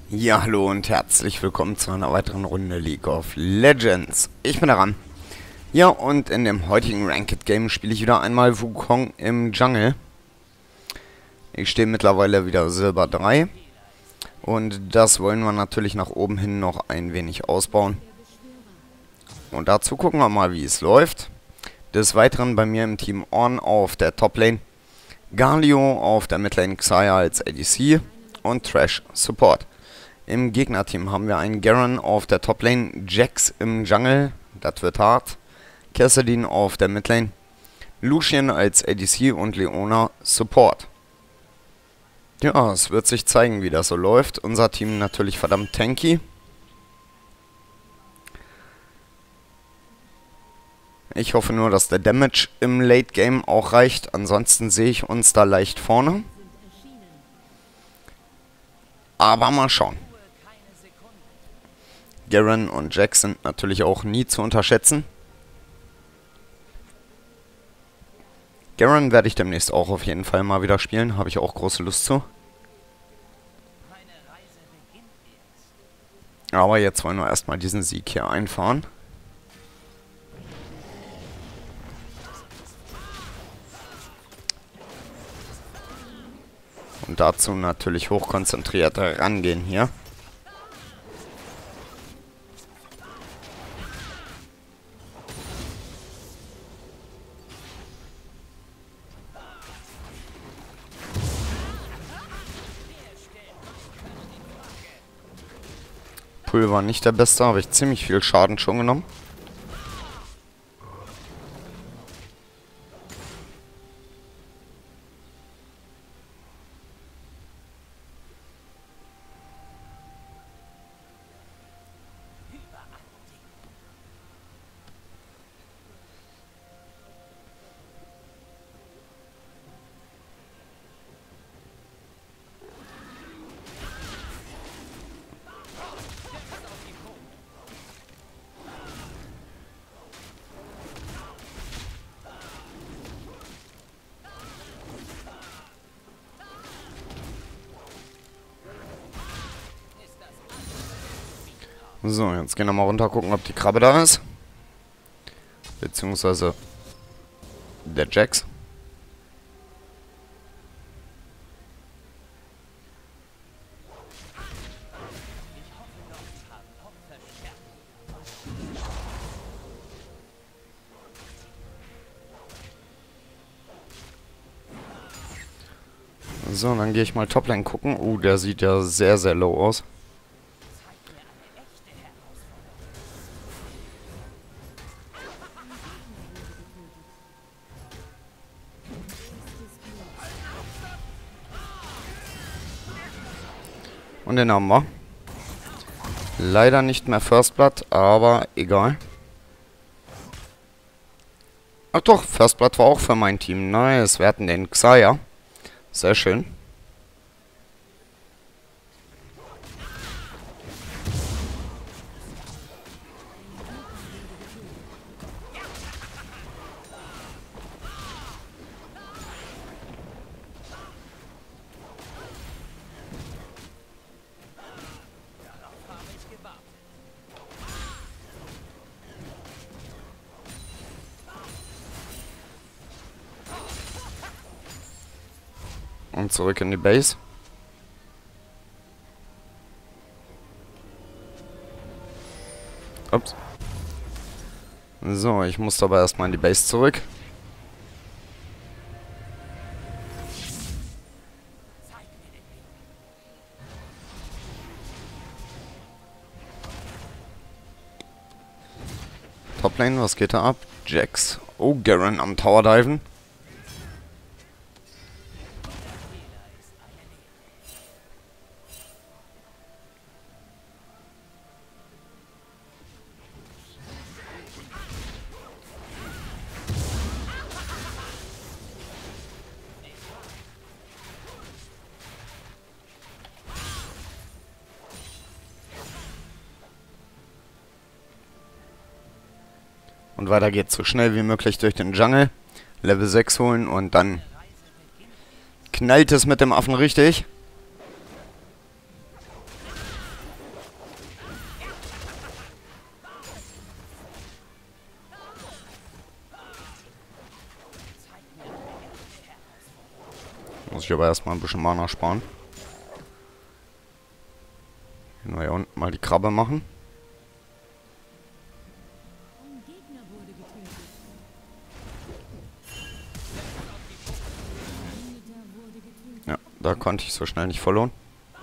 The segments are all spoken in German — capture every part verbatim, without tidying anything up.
Ja, hallo und herzlich willkommen zu einer weiteren Runde League of Legends. Ich bin der Ram. Ja, und in dem heutigen Ranked Game spiele ich wieder einmal Wukong im Jungle. Ich stehe mittlerweile wieder Silber drei. Und das wollen wir natürlich nach oben hin noch ein wenig ausbauen. Und dazu gucken wir mal, wie es läuft. Des Weiteren bei mir im Team Ornn auf der Toplane, Galio auf der Midlane, Xayah als A D C und Thresh Support. Im Gegnerteam haben wir einen Garen auf der Toplane, Jax im Jungle, das wird hart, Kassadin auf der Midlane, Lucian als A D C und Leona Support. Ja, es wird sich zeigen, wie das so läuft. Unser Team natürlich verdammt tanky. Ich hoffe nur, dass der Damage im Late Game auch reicht, ansonsten sehe ich uns da leicht vorne. Aber mal schauen. Garen und Jax sind natürlich auch nie zu unterschätzen. Garen werde ich demnächst auch auf jeden Fall mal wieder spielen. Habe ich auch große Lust zu. Aber jetzt wollen wir erstmal diesen Sieg hier einfahren. Und dazu natürlich hochkonzentriert rangehen hier. Pull war nicht der beste, habe ich ziemlich viel Schaden schon genommen. So, jetzt gehen wir mal runter, gucken, ob die Krabbe da ist. Beziehungsweise der Jax. So, dann gehe ich mal Toplane gucken. Uh, der sieht ja sehr, sehr low aus. Und den haben wir. Leider nicht mehr First Blood, aber egal. Ach doch, First Blood war auch für mein Team. Nice, wir hatten den Xayah. Sehr schön. Und zurück in die Base. Ups. So, ich muss aber erstmal in die Base zurück. Toplane, was geht da ab? Jax. Oh, Garen am Tower diven. Und weiter geht's so schnell wie möglich durch den Jungle. Level sechs holen und dann knallt es mit dem Affen richtig. Muss ich aber erstmal ein bisschen Mana sparen. Können wir hier unten mal die Krabbe machen. Ja, da konnte ich so schnell nicht verloren.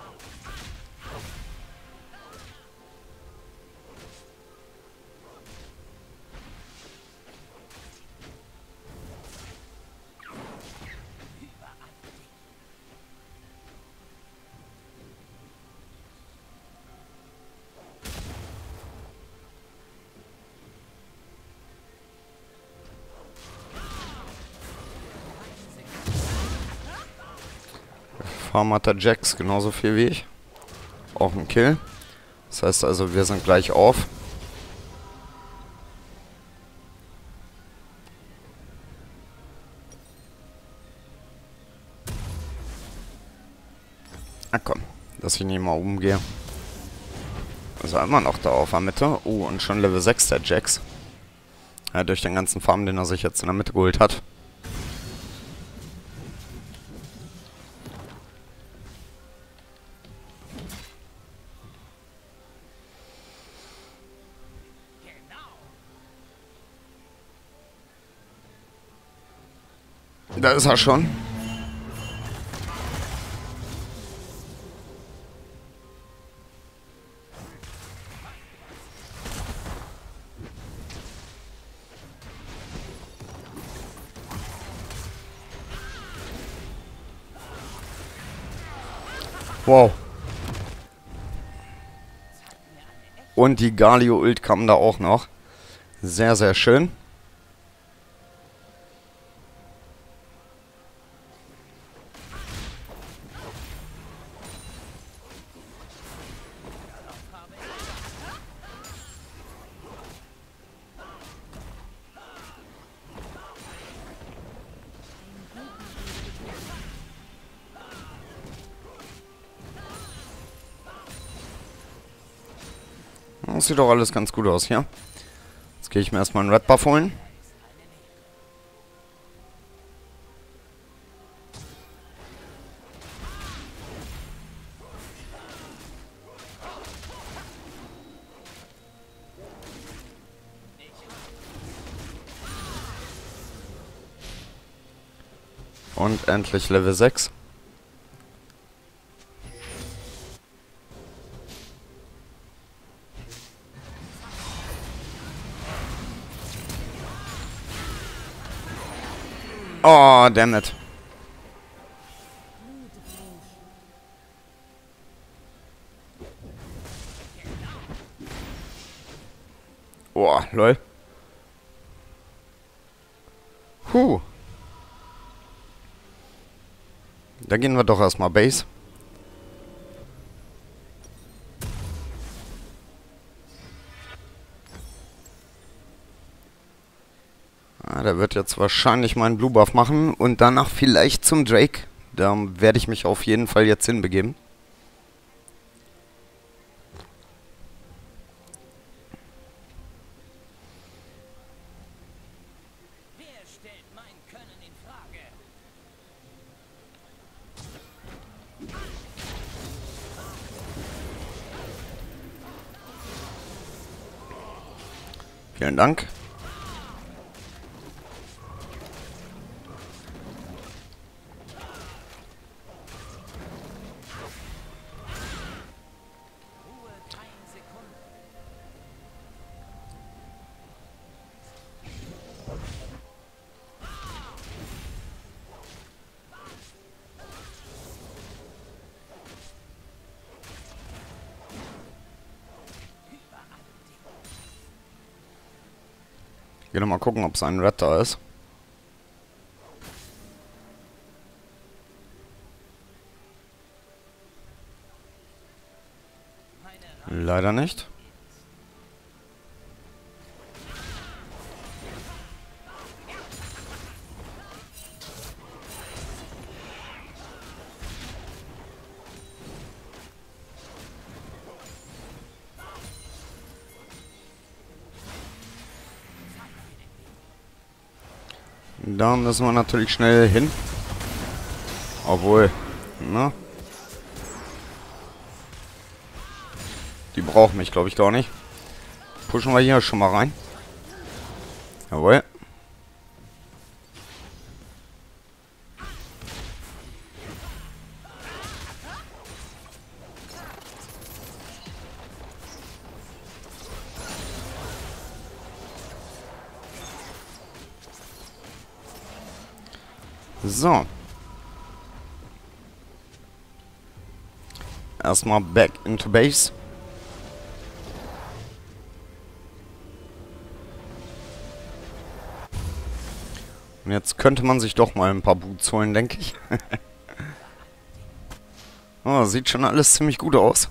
Farm hat der Jax genauso viel wie ich. Auch ein Kill. Das heißt also, wir sind gleich auf. Na komm, dass ich nicht mal oben gehe. Ist er immer noch da auf der Mitte. Oh, und schon Level sechs der Jax. Ja, durch den ganzen Farm, den er sich jetzt in der Mitte geholt hat. Da ist er schon. Wow. Und die Galio-Ult kam da auch noch. Sehr, sehr schön. Das sieht doch alles ganz gut aus hier. Jetzt gehe ich mir erstmal einen Red Buff holen. Und endlich Level sechs. Oh, damn it. Oh, lol. Huh. Da gehen wir doch erstmal Base. Ah, der wird jetzt wahrscheinlich meinen Blue Buff machen und danach vielleicht zum Drake. Da werde ich mich auf jeden Fall jetzt hinbegeben. Wer stellt mein Können in Frage? Vielen Dank. Geh noch mal gucken, ob sein Red da ist. Leider nicht. Da müssen wir natürlich schnell hin. Obwohl, ne? Die brauchen mich, glaube ich, gar nicht. Pushen wir hier schon mal rein. Jawohl. So. Erstmal back into base. Und jetzt könnte man sich doch mal ein paar Boots holen, denke ich. Oh, sieht schon alles ziemlich gut aus.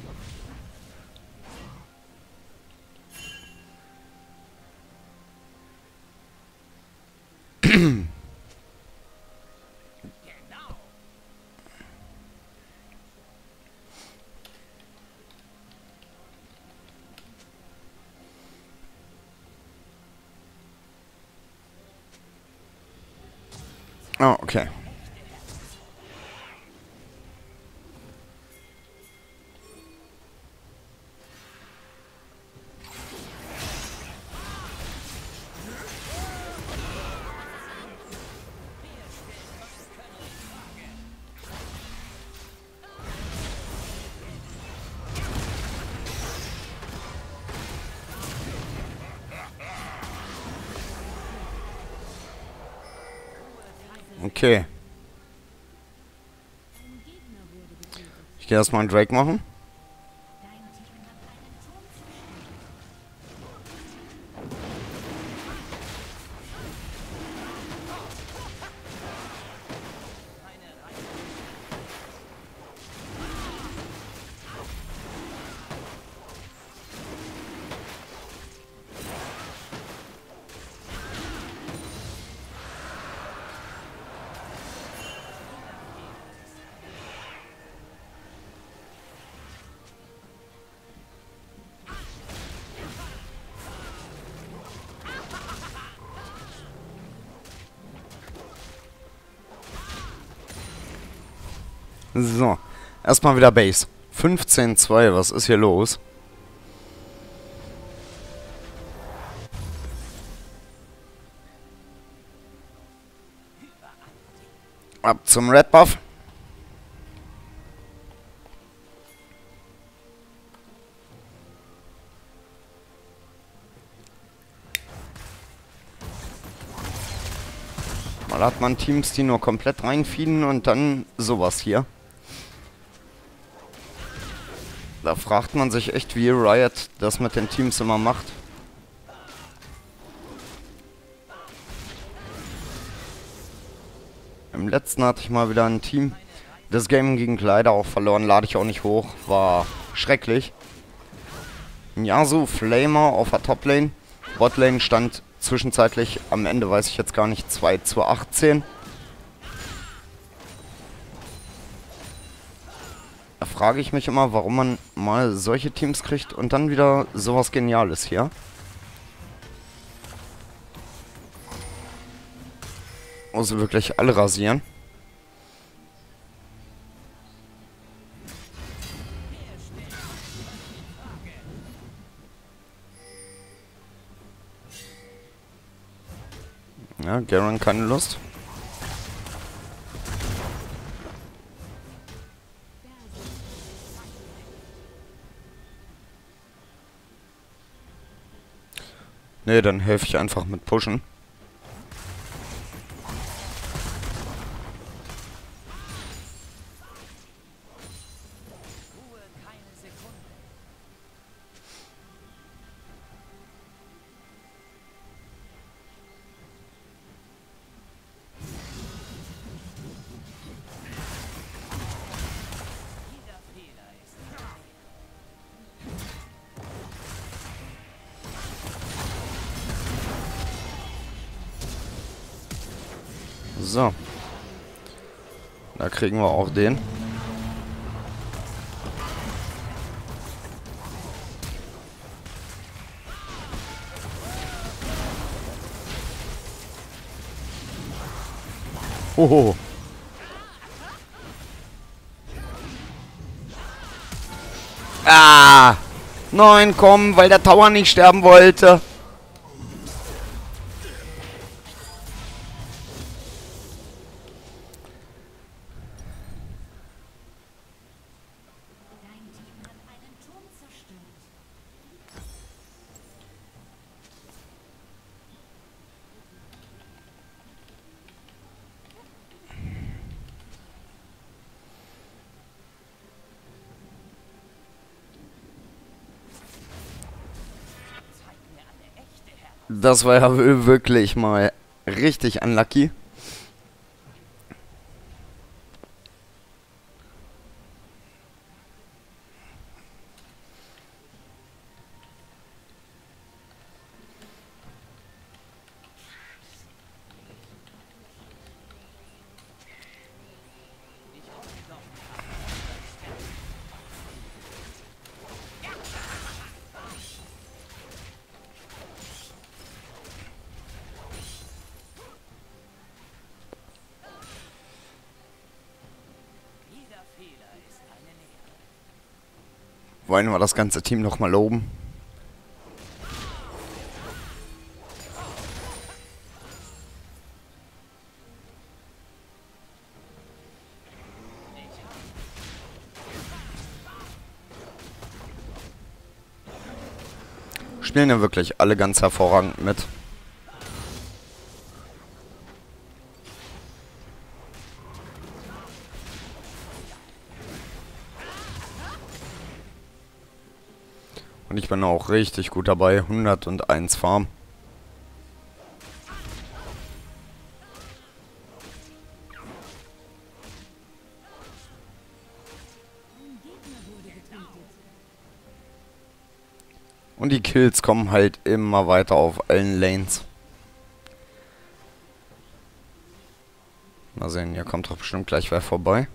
Oh, okay. Okay. Ich gehe erstmal einen Drake machen. So. Erstmal wieder Base. fünfzehn zwei, was ist hier los? Ab zum Red Buff. Mal hat man Teams, die nur komplett reinfieden und dann sowas hier. Da fragt man sich echt, wie Riot das mit den Teams immer macht. Im letzten hatte ich mal wieder ein Team. Das Game ging leider auch verloren, lade ich auch nicht hoch. War schrecklich. Yasuo Flamer auf der Toplane. Botlane stand zwischenzeitlich, am Ende weiß ich jetzt gar nicht, zwei zu achtzehn. Da frage ich mich immer, warum man mal solche Teams kriegt und dann wieder sowas Geniales hier. Also wirklich alle rasieren. Ja, Garen keine Lust. Ne, dann helfe ich einfach mit Pushen. So. Da kriegen wir auch den. Hoho. Ah! Nein, komm, weil der Tower nicht sterben wollte. Dein Team hat einen Turm zerstört. Zeig mir eine echte Herr. Das war ja wirklich mal richtig unlucky. Jeder Fehler ist eine Lehre. Wollen wir das ganze Team nochmal loben? Spielen ja wirklich alle ganz hervorragend mit. Und ich bin auch richtig gut dabei. hunderteins Farm. Ein Gegner wurde getötet. Und die Kills kommen halt immer weiter auf allen Lanes. Mal sehen, hier kommt doch bestimmt gleich wer vorbei.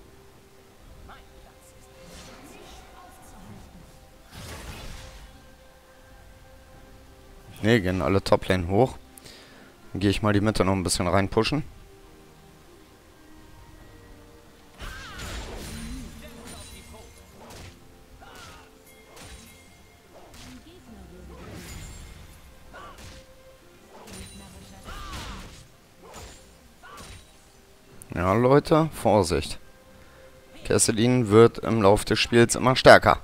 Ne, gehen alle Toplane hoch. Dann gehe ich mal die Mitte noch ein bisschen rein pushen. Ein Gegner wurde getötet. Gegnerischer Ja, Leute, Vorsicht. Kesselin wird im Laufe des Spiels immer stärker.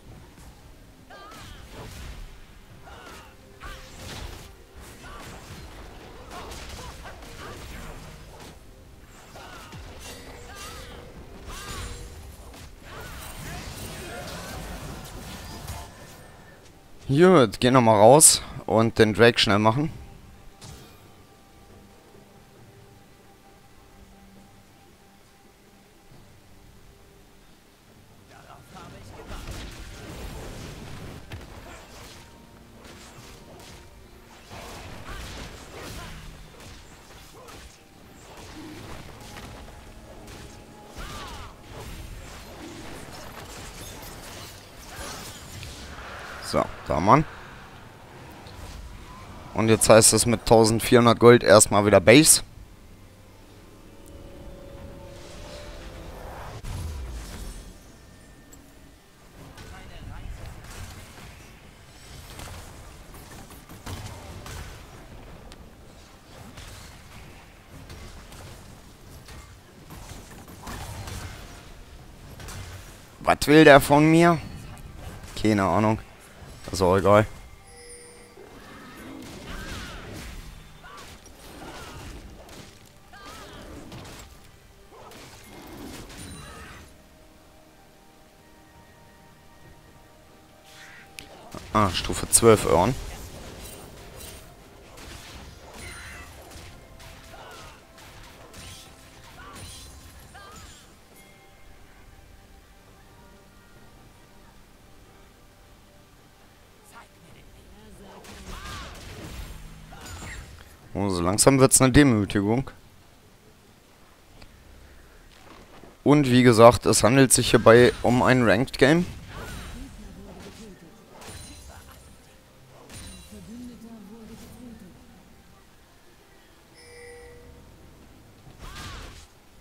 Gut, gehen nochmal raus und den Drake schnell machen. So, da Mann. Und jetzt heißt es mit eintausendvierhundert Gold erstmal wieder Base. Was will der von mir? Keine Ahnung. Ist auch egal. Ah, Stufe zwölf Earn. Oh, so langsam wird es eine Demütigung. Und wie gesagt, es handelt sich hierbei um ein Ranked Game. Verbündeter wurde getötet.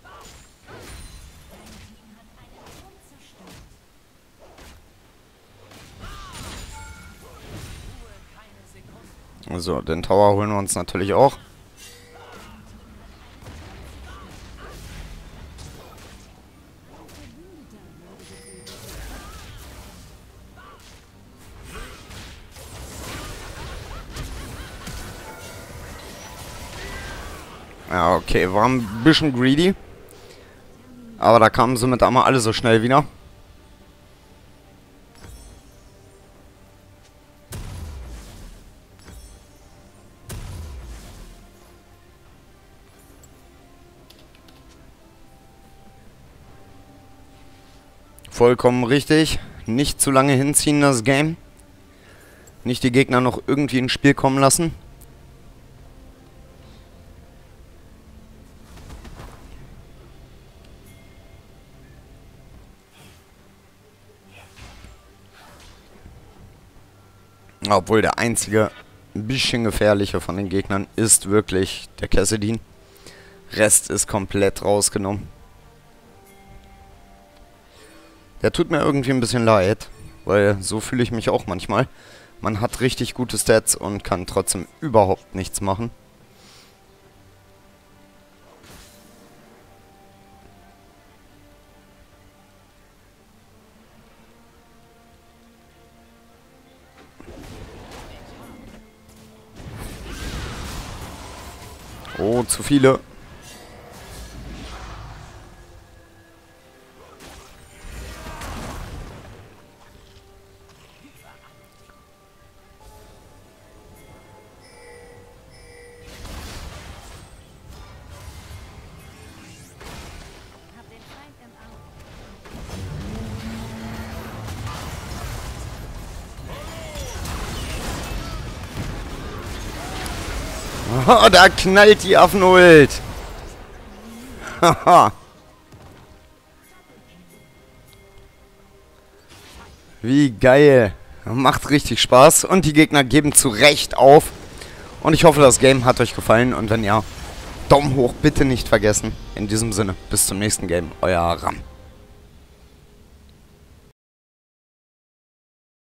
Dein Team hat einen Turm zerstört. So, den Tower holen wir uns natürlich auch. Ja, okay, war ein bisschen greedy. Aber da kamen somit einmal alle so schnell wieder. Vollkommen richtig. Nicht zu lange hinziehen, das Game. Nicht die Gegner noch irgendwie ins Spiel kommen lassen. Obwohl der einzige ein bisschen gefährliche von den Gegnern ist wirklich der Kassadin. Rest ist komplett rausgenommen. Der tut mir irgendwie ein bisschen leid, weil so fühle ich mich auch manchmal. Man hat richtig gute Stats und kann trotzdem überhaupt nichts machen. Oh, zu viele. Hab den Feind im Auge. Oh, da knallt die Affenult. Haha. Wie geil. Macht richtig Spaß. Und die Gegner geben zu Recht auf. Und ich hoffe, das Game hat euch gefallen. Und wenn ja, Daumen hoch bitte nicht vergessen. In diesem Sinne, bis zum nächsten Game. Euer Ram.